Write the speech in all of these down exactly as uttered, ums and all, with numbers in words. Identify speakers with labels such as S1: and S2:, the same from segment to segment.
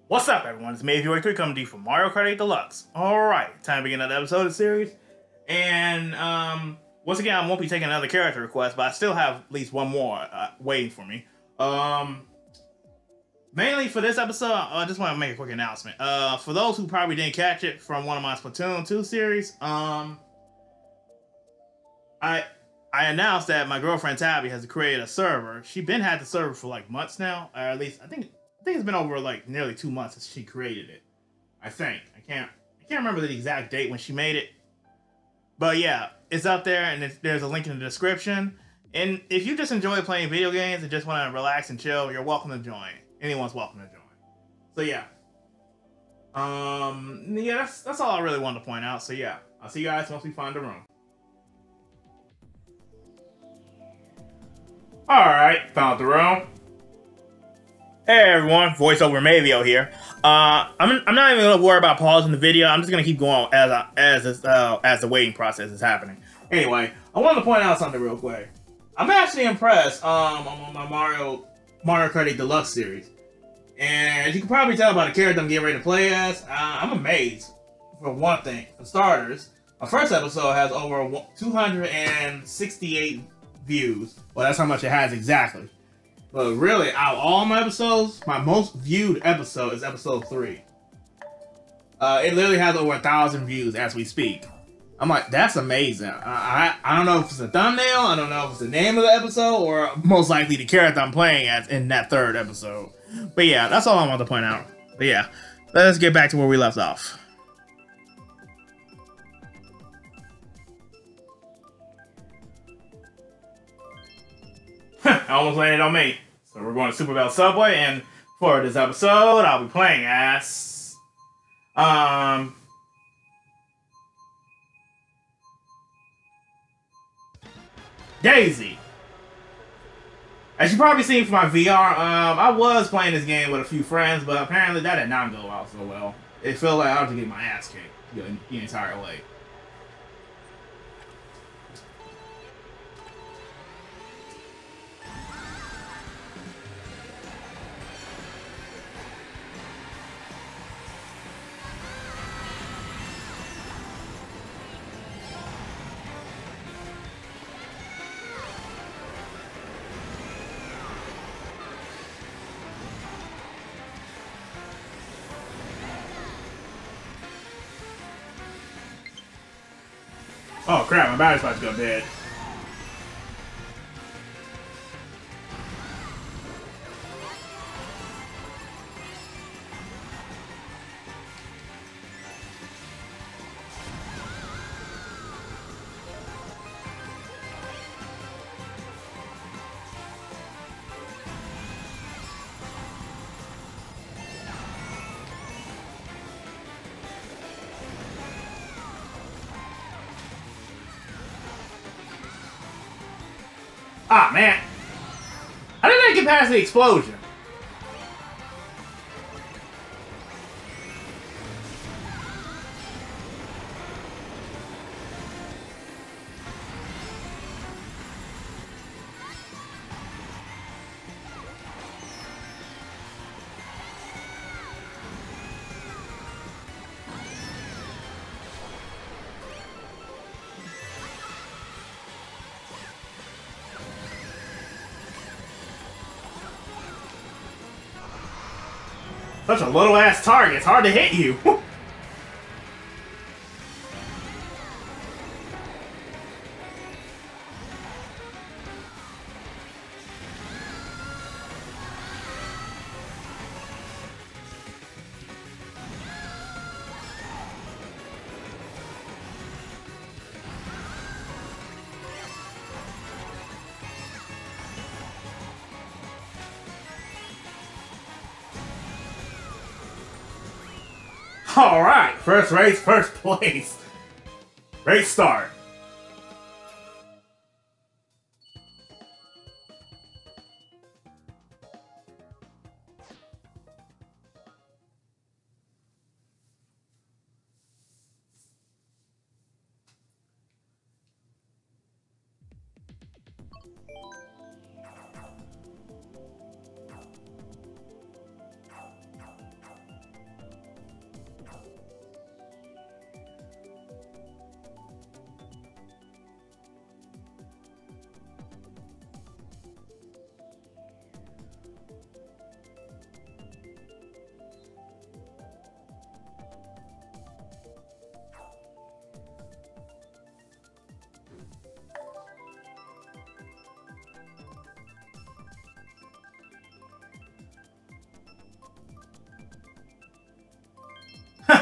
S1: What's up, everyone? It's Mayview eighty-three coming to you from Mario Kart eight Deluxe. Alright, time to begin another episode of the series. And, um, once again, I won't be taking another character request, but I still have at least one more uh, waiting for me. Um, mainly for this episode, I just want to make a quick announcement. Uh, for those who probably didn't catch it from one of my Splatoon two series, um, I I announced that my girlfriend Tabby has created a server. She's been had the server for like months now, or at least I think I think it's been over like nearly two months since she created it. I think I can't I can't remember the exact date when she made it, but yeah, it's up there, and it's, there's a link in the description. And if you just enjoy playing video games and just want to relax and chill, you're welcome to join. Anyone's welcome to join. So yeah, um, yeah, that's that's all I really wanted to point out. So yeah, I'll see you guys once we find the room. Alright, found the room. Hey everyone, voiceover Mavio here. Uh, I'm, I'm not even gonna worry about pausing the video. I'm just gonna keep going as I, as this, uh, as the waiting process is happening. Anyway, I wanted to point out something real quick. I'm actually impressed. Um, on my Mario Mario Kart eight Deluxe series, and as you can probably tell by the character I'm getting ready to play as, uh, I'm amazed. For one thing, for starters, my first episode has over two hundred sixty-eight views. Well, that's how much it has exactly. But really, out of all my episodes, my most viewed episode is episode three. Uh, it literally has over a thousand views as we speak. I'm like, that's amazing. I, I I don't know if it's a thumbnail, I don't know if it's the name of the episode, or most likely the character I'm playing as in that third episode. But yeah, that's all I want to point out. But yeah, let's get back to where we left off. I almost landed on me. So we're going to Super Bell Subway, and for this episode, I'll be playing as um Daisy. As you probably seen from my V R, um, I was playing this game with a few friends, but apparently that did not go out so well. It felt like I was getting my ass kicked the, the entire way. Oh crap, my battery's about to go dead. Ah, man. How did I get past the explosion? Such a little ass target, it's hard to hit you. Alright, first race, first place. Great start.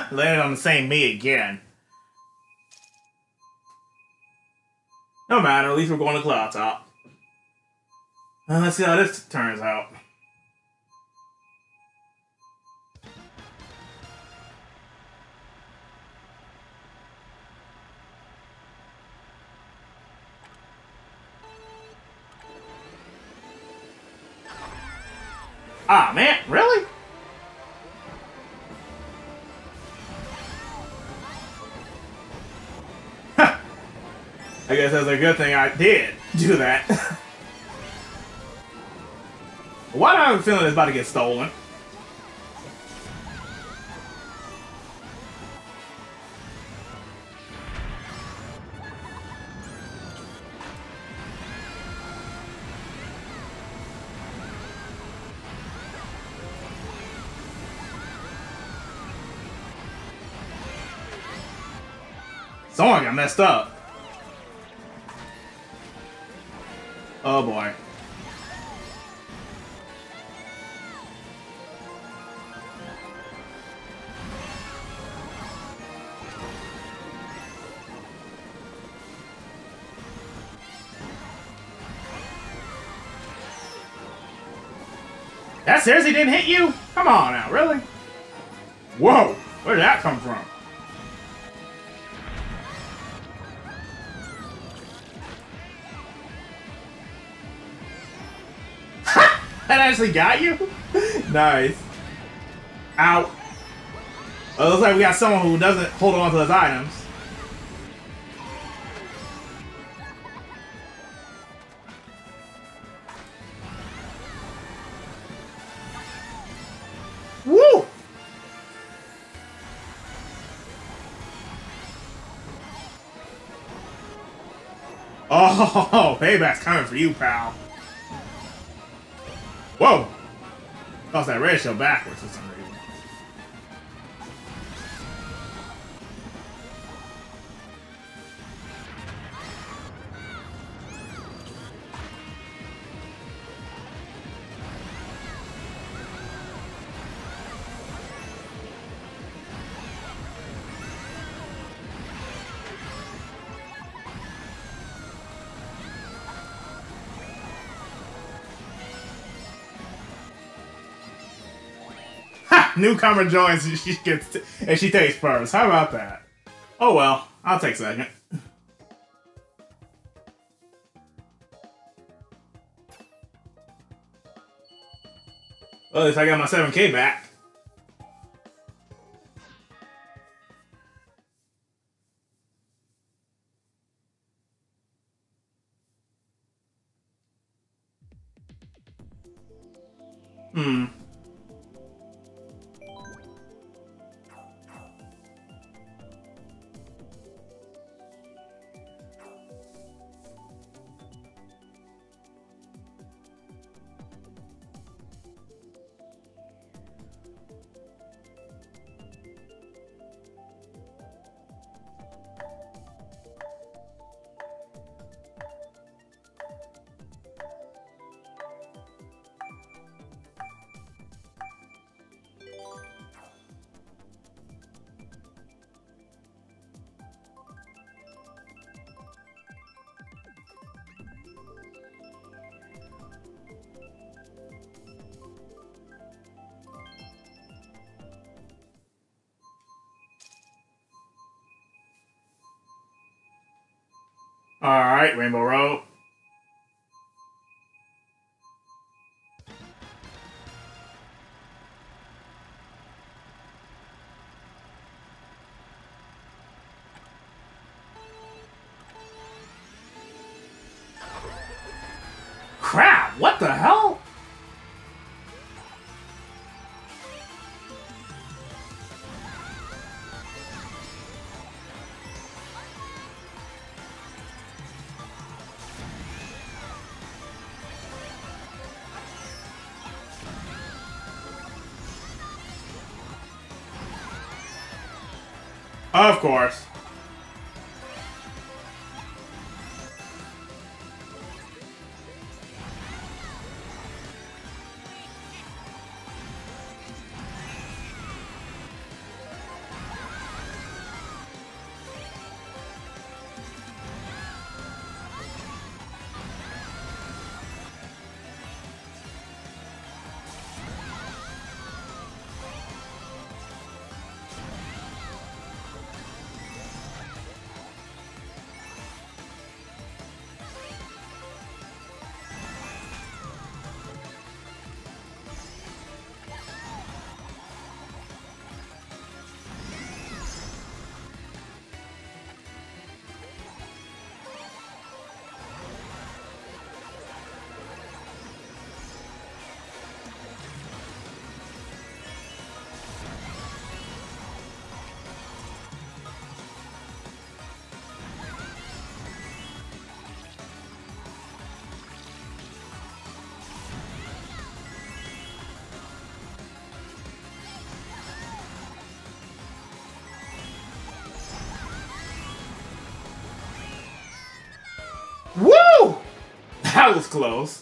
S1: Landed on the same me again. No matter, at least we're going to Cloud Top. Uh, let's see how this turns out. Ah, man, really? I guess that's a good thing I did do that. Why do I have a feeling it's about to get stolen? Someone got messed up. Oh boy. That seriously didn't hit you? Come on now, really? Whoa, where did that come from? That actually got you? Nice. Ow. Well, it looks like we got someone who doesn't hold on to his items. Woo! Oh, payback's coming for you, pal. Whoa! Toss that red shell backwards for some reason. Newcomer joins and she gets t and she takes first. How about that? Oh well, I'll take second. Well, at least I got my seven K back. Hmm. Alright, Rainbow Road. Crap! What the hell? Of course. That was close.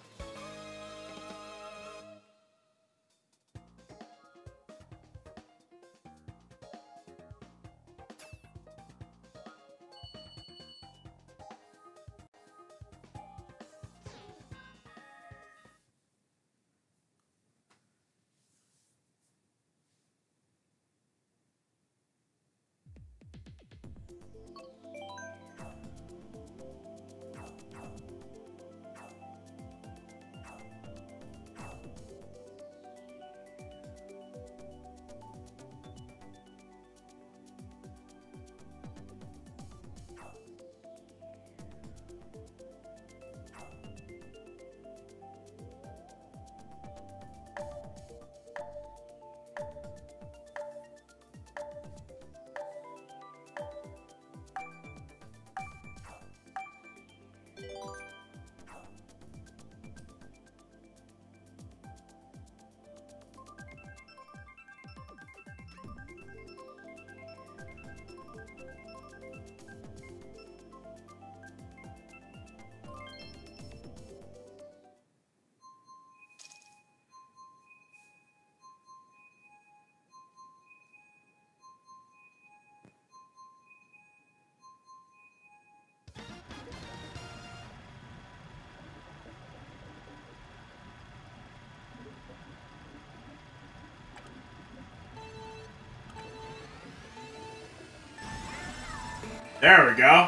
S1: There we go.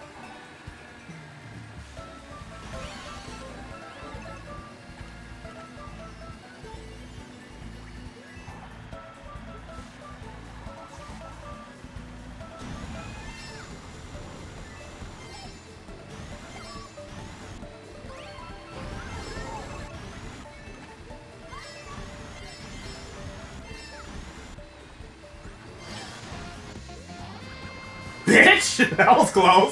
S1: Bitch! That was close.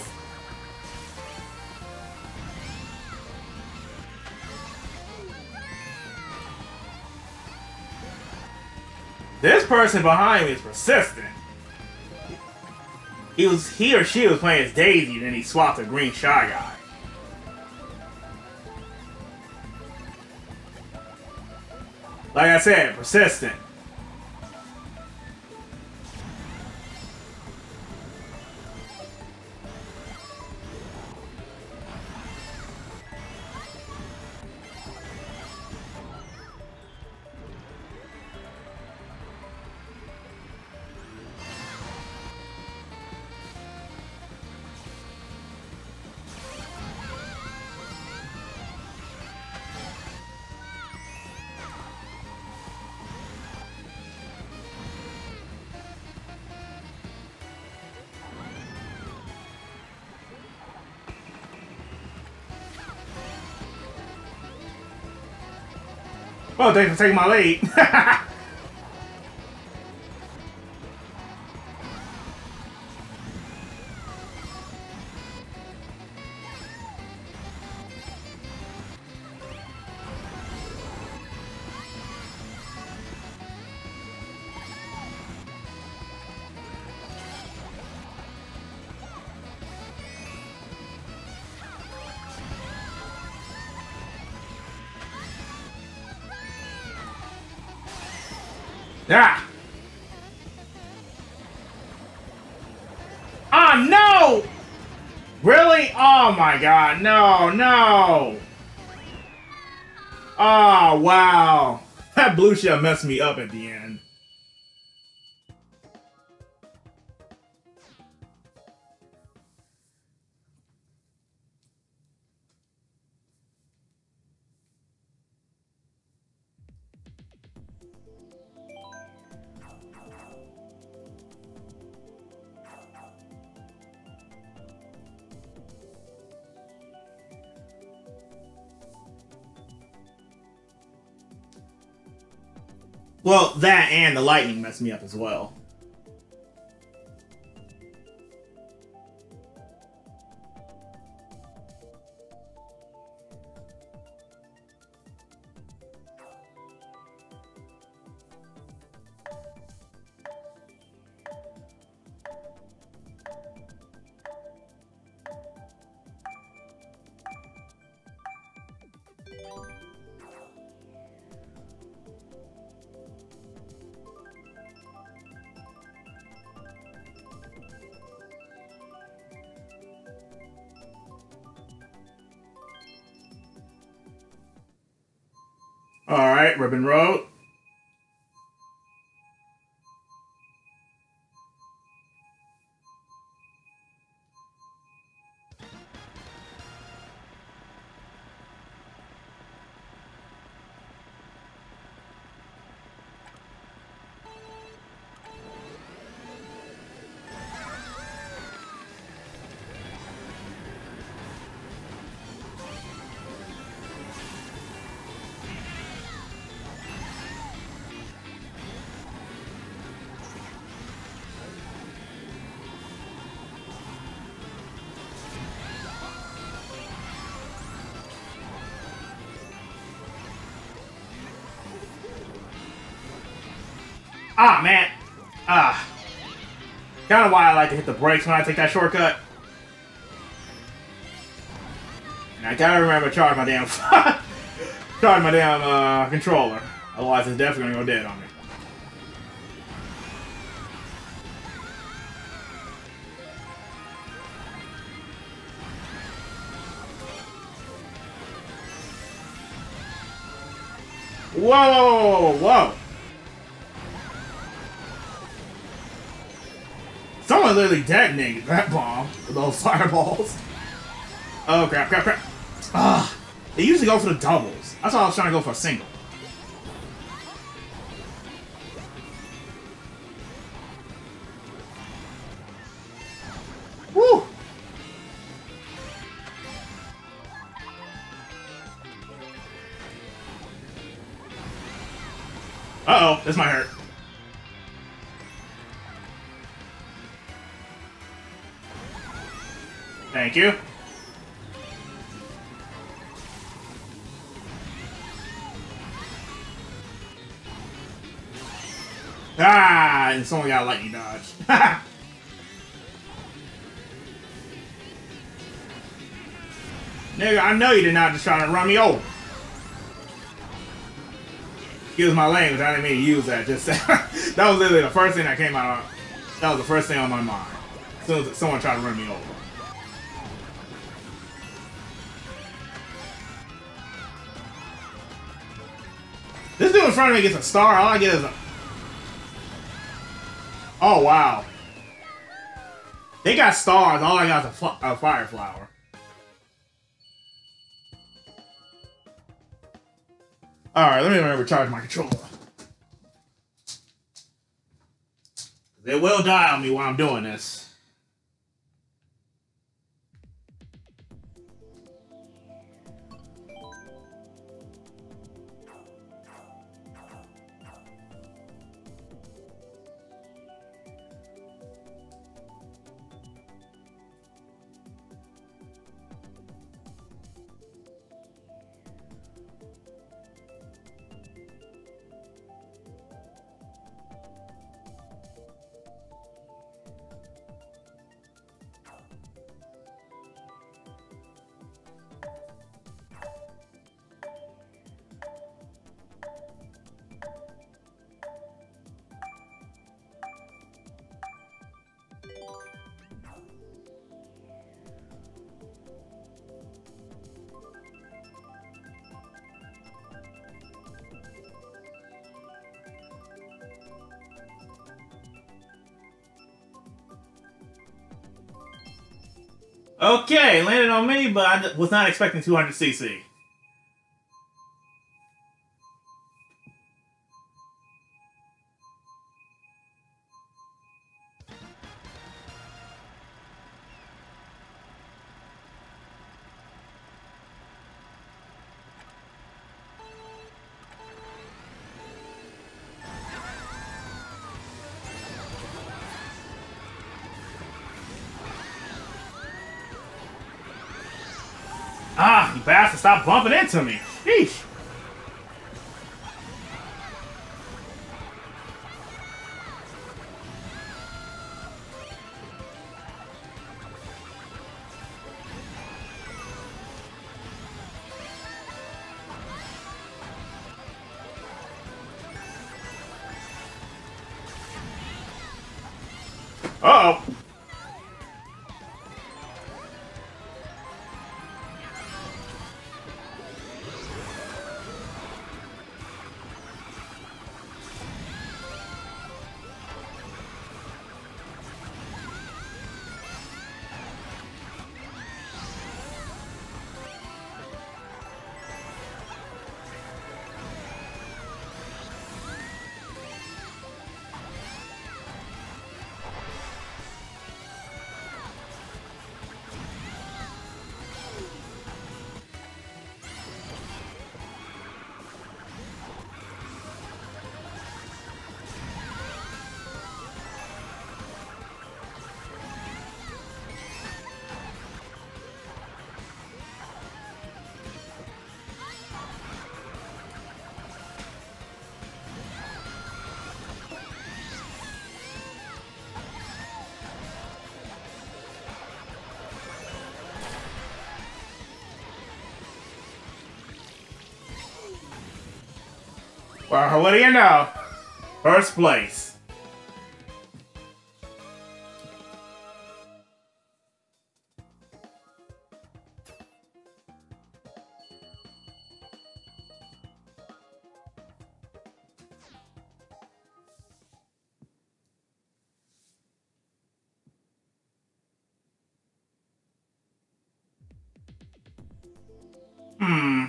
S1: This person behind me is persistent. He was he or she was playing as Daisy, then he swapped a green Shy Guy. Like I said, persistent. Well, thanks for taking my lead. Ah! Ah, no! Really? Oh my god, no, no! Oh, wow. That blue shell messed me up at the end. Well, that and the lightning messed me up as well. Alright, Ribbon Road. Ah, man. Ah. Kind of why I like to hit the brakes when I take that shortcut. And I gotta remember to charge my damn... charge my damn uh, controller. Otherwise, it's definitely gonna go dead on me. Whoa, whoa, whoa, whoa. Someone literally detonated that bomb with those fireballs. Oh, crap, crap, crap. Ah, they usually go for the doubles. That's why I was trying to go for a single. Woo! Uh-oh, this might hurt. Thank you. Ah, and someone got a lightning dodge. Nigga, I know you did not just try to run me over. Excuse my language, I didn't mean to use that. Just that was literally the first thing that came out. Of, that was the first thing on my mind. As soon as someone tried to run me over. This dude in front of me gets a star. All I get is a... Oh, wow. They got stars. All I got is a, a fire flower. Alright, let me remember to charge my controller. They will die on me while I'm doing this. Okay, landed on me, but I was not expecting two hundred C C. Ah, you bastard, stop bumping into me. Sheesh. Uh-oh. Well, what do you know? First place. Hmm.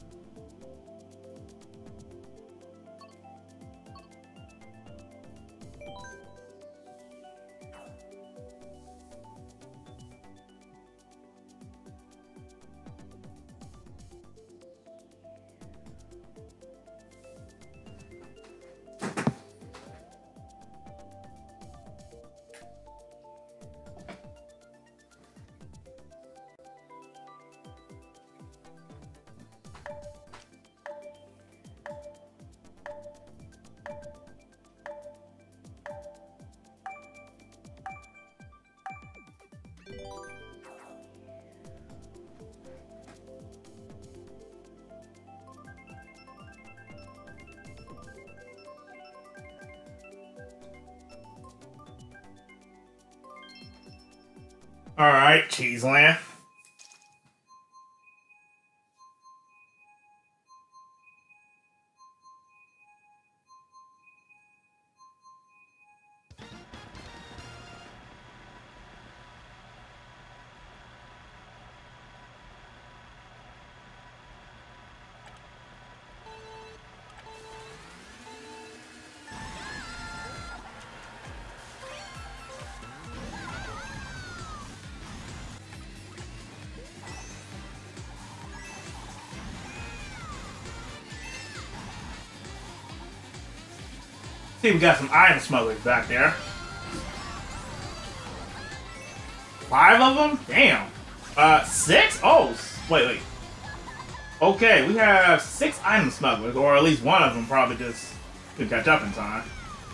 S1: Alright, Cheeseland. See, we got some item smugglers back there. Five of them? Damn. Uh, six? Oh, wait, wait. Okay, we have six item smugglers, or at least one of them probably just could catch up in time.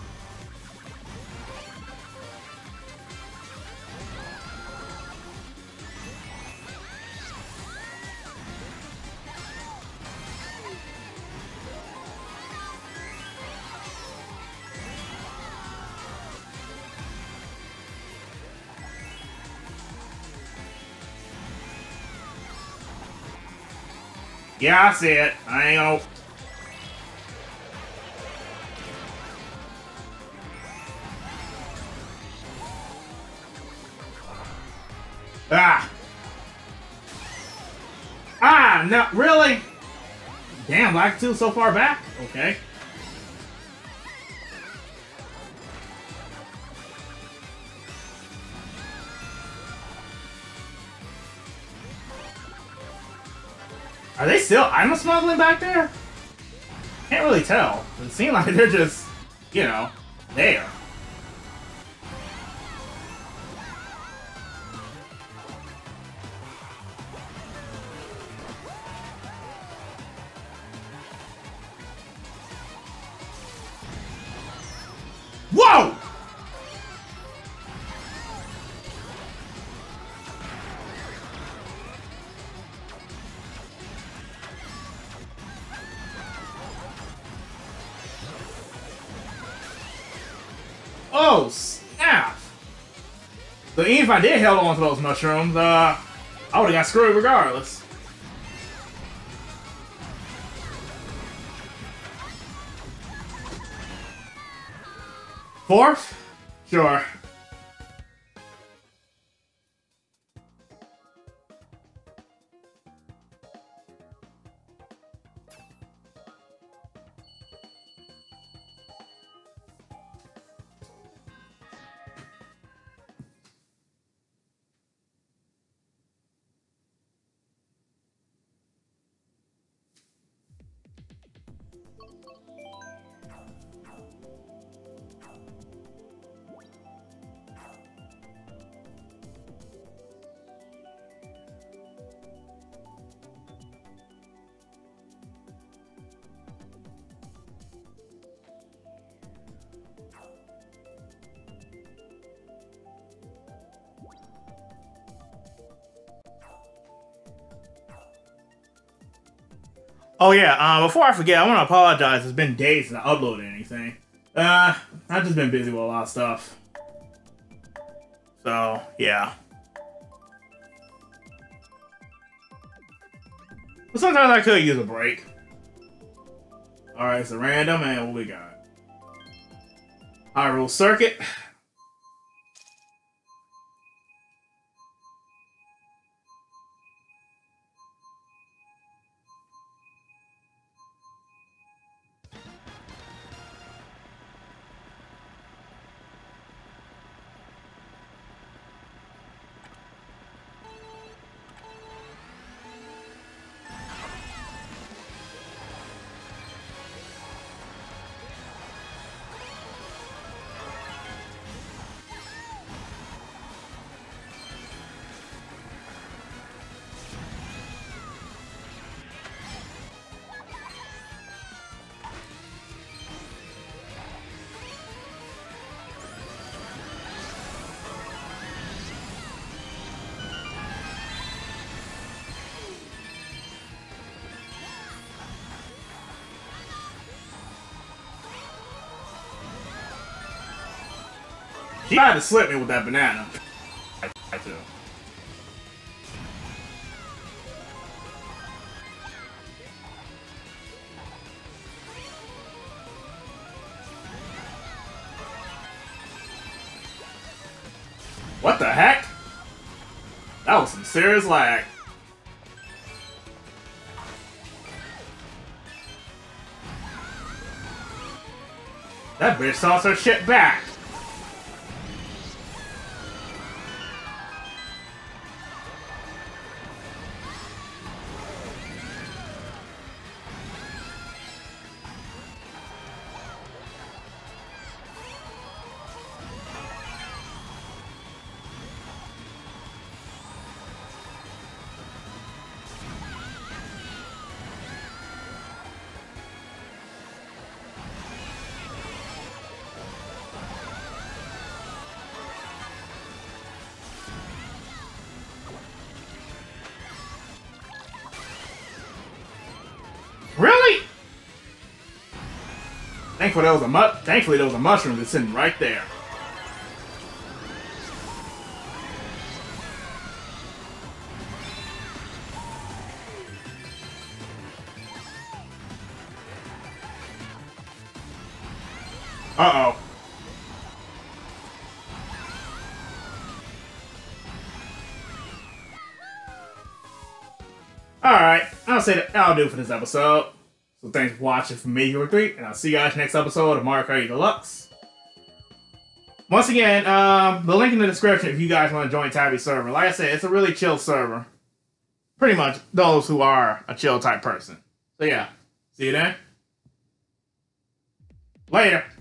S1: Yeah, I see it. I ain't gonna... Ah! Ah, no, really? Damn, Black two so far back? Okay. Are they still item smuggling back there? Can't really tell. It seems like they're just, you know, there. Whoa! Oh, snap! So even if I did hold on to those mushrooms, uh, I would've got screwed regardless. Fourth? Sure. Oh yeah, uh, before I forget, I want to apologize. It's been days since I uploaded anything. Uh, I've just been busy with a lot of stuff. So, yeah. But sometimes I could use a break. Alright, so random, and what we got? Hyrule Circuit. She tried to slip me with that banana. I too. What the heck? That was some serious lag. That bitch tossed her shit back. Really? Thankfully there was a mu thankfully there was a mushroom that's sitting right there. Uh-oh. Alright, I'll say that that'll do for this episode. So thanks for watching from me, Hero three, and I'll see you guys next episode of Mario Kart eight Deluxe. Once again, um, the link in the description if you guys want to join Tabby's server. Like I said, it's a really chill server. Pretty much those who are a chill type person. So yeah, see you then. Later.